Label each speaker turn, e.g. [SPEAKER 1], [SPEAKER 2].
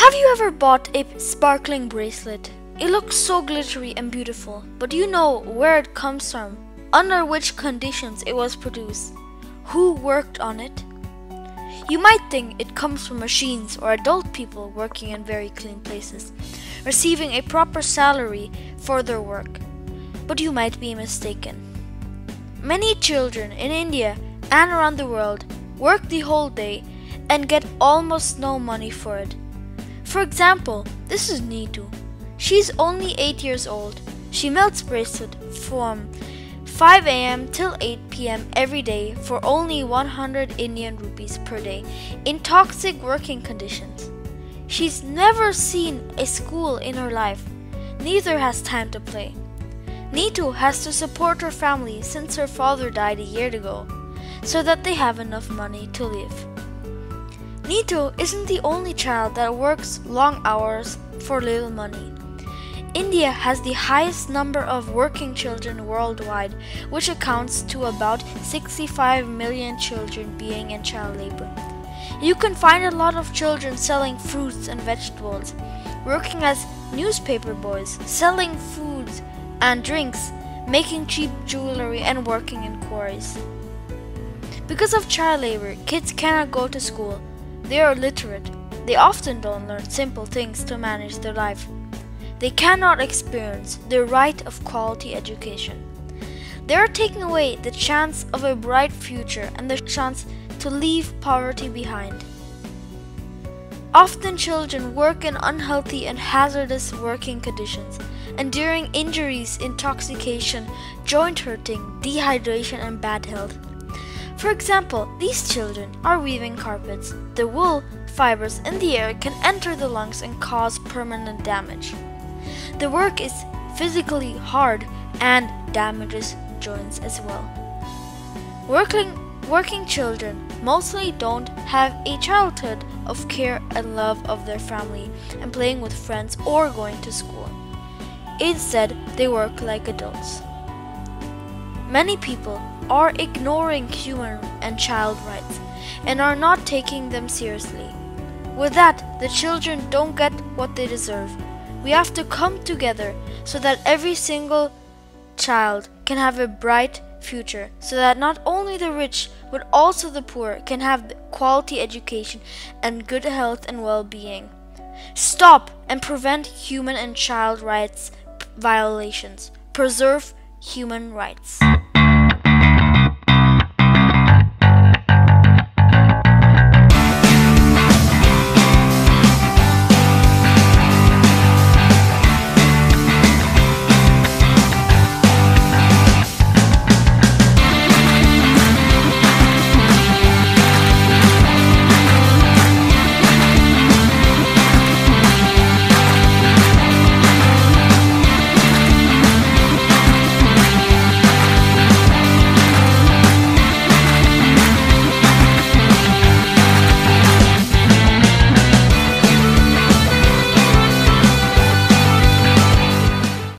[SPEAKER 1] Have you ever bought a sparkling bracelet? It looks so glittery and beautiful, but do you know where it comes from? Under which conditions it was produced? Who worked on it? You might think it comes from machines or adult people working in very clean places, receiving a proper salary for their work. But you might be mistaken. Many children in India and around the world work the whole day and get almost no money for it. For example, this is Neetu. She's only 8 years old. She melts bracelet from 5 a.m. till 8 p.m. every day for only 100 Indian rupees per day in toxic working conditions. She's never seen a school in her life, neither has time to play. Neetu has to support her family since her father died a year ago, so that they have enough money to live. Neetu isn't the only child that works long hours for little money. India has the highest number of working children worldwide, which accounts to about 65 million children being in child labor. You can find a lot of children selling fruits and vegetables, working as newspaper boys, selling foods and drinks, making cheap jewelry and working in quarries. Because of child labor, kids cannot go to school. They are illiterate. They often don't learn simple things to manage their life. They cannot experience the right of quality education. They are taking away the chance of a bright future and the chance to leave poverty behind. Often children work in unhealthy and hazardous working conditions, enduring injuries, intoxication, joint hurting, dehydration, and bad health. For example, these children are weaving carpets. The wool fibers in the air can enter the lungs and cause permanent damage. The work is physically hard and damages joints as well. Working children mostly don't have a childhood of care and love of their family and playing with friends or going to school. Instead, they work like adults. Many people are ignoring human and child rights and are not taking them seriously. With that, the children don't get what they deserve. We have to come together so that every single child can have a bright future, so that not only the rich but also the poor can have quality education and good health and well-being. Stop and prevent human and child rights violations. Preserve human rights.